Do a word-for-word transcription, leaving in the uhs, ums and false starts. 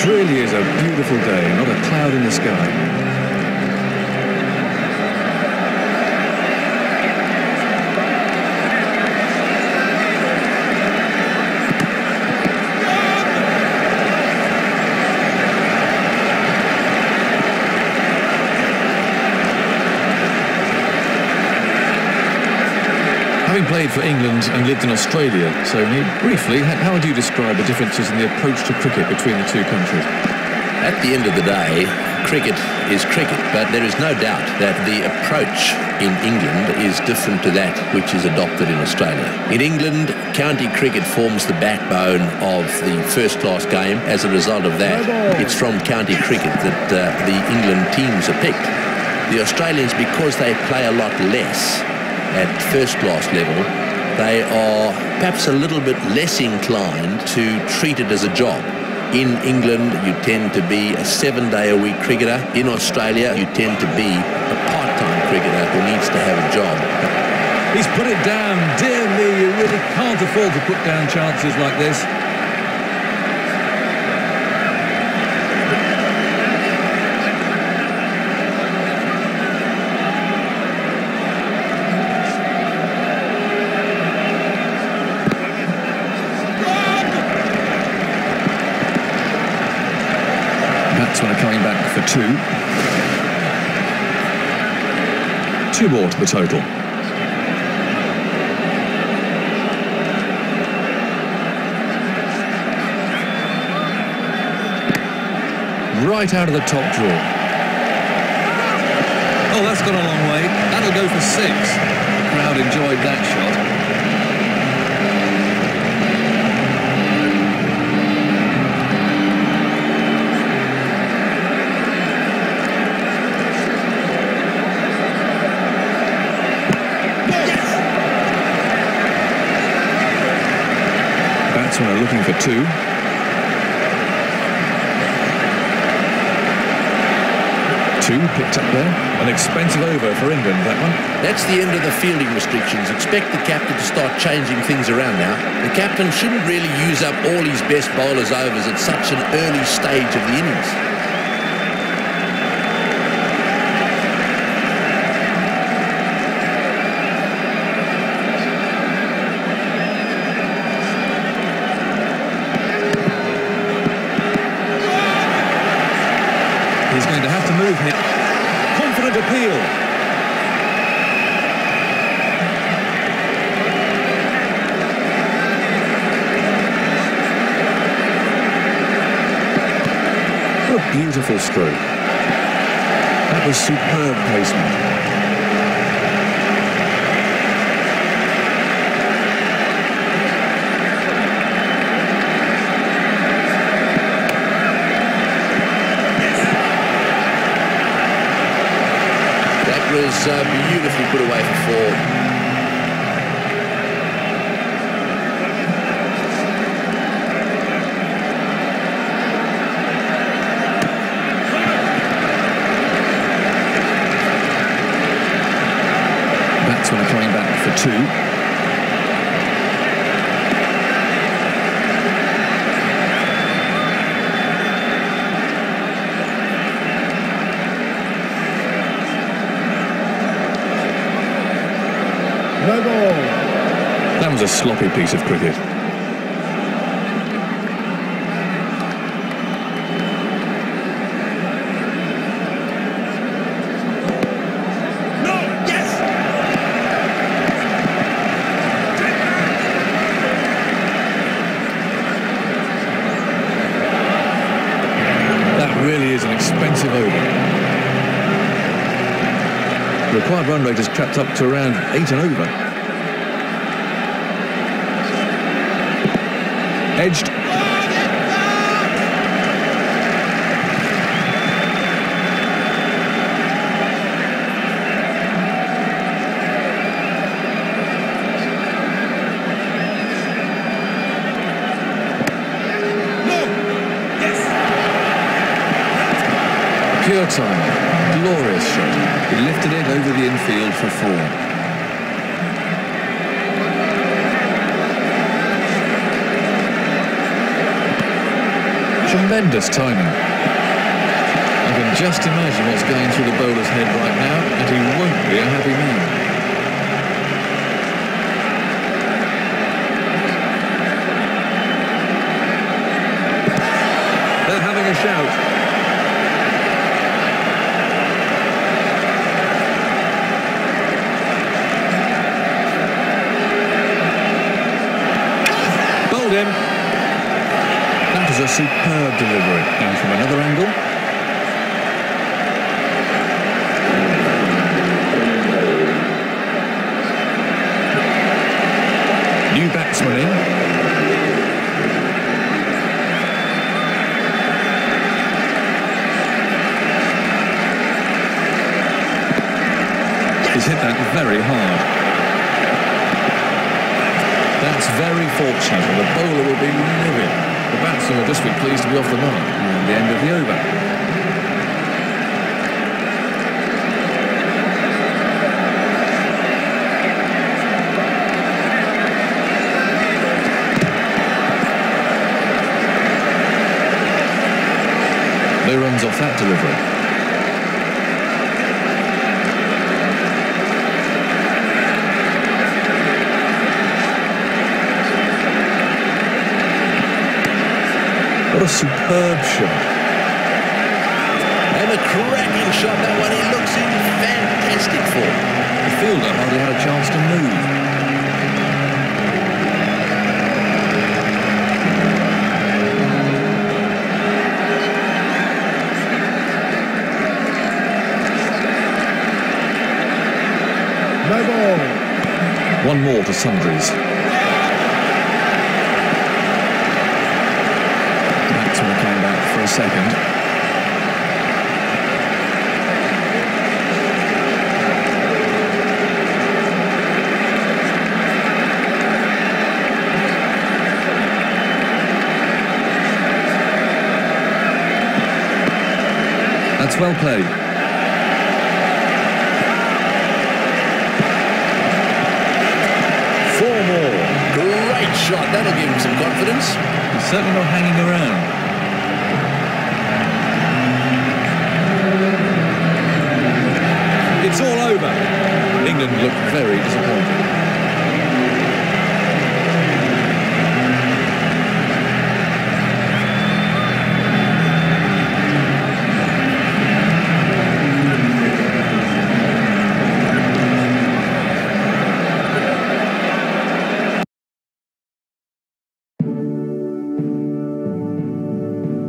really is a beautiful day, not a cloud in the sky. Having played for England and lived in Australia, so briefly, how would you describe the differences in the approach to cricket between the two countries? At the end of the day, cricket is cricket, but there is no doubt that the approach in England is different to that which is adopted in Australia. In England, county cricket forms the backbone of the first-class game. As a result of that, it's from county cricket that uh, the England teams are picked. The Australians, because they play a lot less at first-class level, they are perhaps a little bit less inclined to treat it as a job. In England, you tend to be a seven-day-a-week cricketer. In Australia, you tend to be a part-time cricketer who needs to have a job. He's put it down. Dear me, you really can't afford to put down chances like this. Batsmen are coming back for two. Two more to the total. Right out of the top drawer. Oh, that's gone a long way. That'll go for six. The crowd enjoyed that shot. Batsmen are looking for two. Two picked up there. An expensive over for England, that one. That's the end of the fielding restrictions. Expect the captain to start changing things around now. The captain shouldn't really use up all his best bowlers' overs at such an early stage of the innings. He's going to have to move here. Confident appeal. What a beautiful stroke. That was superb placement. Was uh, beautifully put away for four. Batsmen are coming back for two. No ball. That was a sloppy piece of cricket. No, yes. That really is an expensive over. The required run rate has crept up to around eight and over. Edged. No. Yes. Pure time. Glorious shot. He lifted it over the infield for four. Tremendous timing. I can just imagine what's going through the bowler's head right now, and he won't be a happy man. They're having a shout. Him. That is a superb delivery. And from another angle. New batsman in. He's hit that very hard. That's very fortunate, and the bowler will be livid. The batsman will just be pleased to be off the mark. And the end of the over. No runs off that delivery. What a superb shot. And a cracking shot, that one. He looks in fantastic form. The fielder hardly had a chance to move. No ball. One more to sundries. Came back for a second. That's well played. Four more. Great shot. That'll give him some confidence. He's certainly not hanging around. It's all over. England look very disappointed.